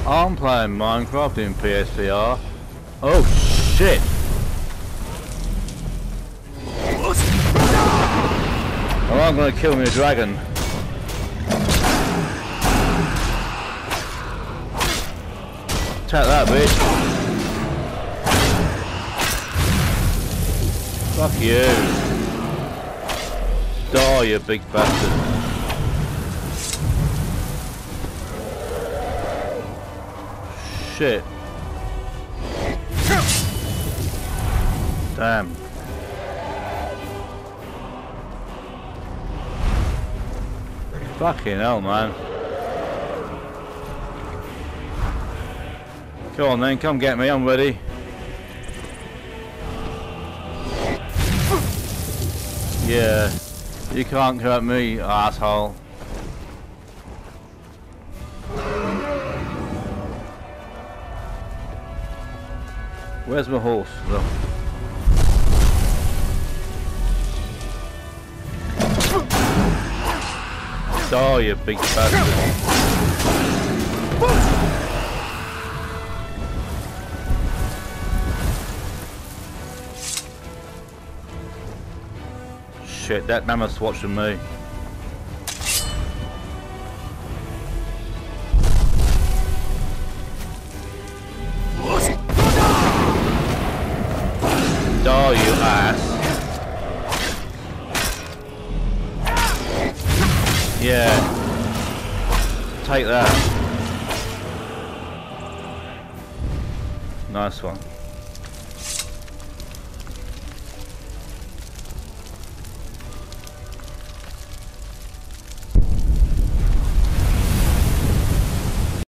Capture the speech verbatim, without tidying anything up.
I'm playing Minecraft in P S V R. Oh shit! Oh, I'm gonna kill me a dragon. Take that, bitch. Fuck you. Die, you big bastard. Shit. Damn. Fucking hell, man. Come on then, come get me, I'm ready. Yeah, you can't hurt me, asshole. Where's my horse? Look. Oh, you big bastard. Shit, that mammoth's watching me. Oh, you ass. Yeah. Take that. Nice one.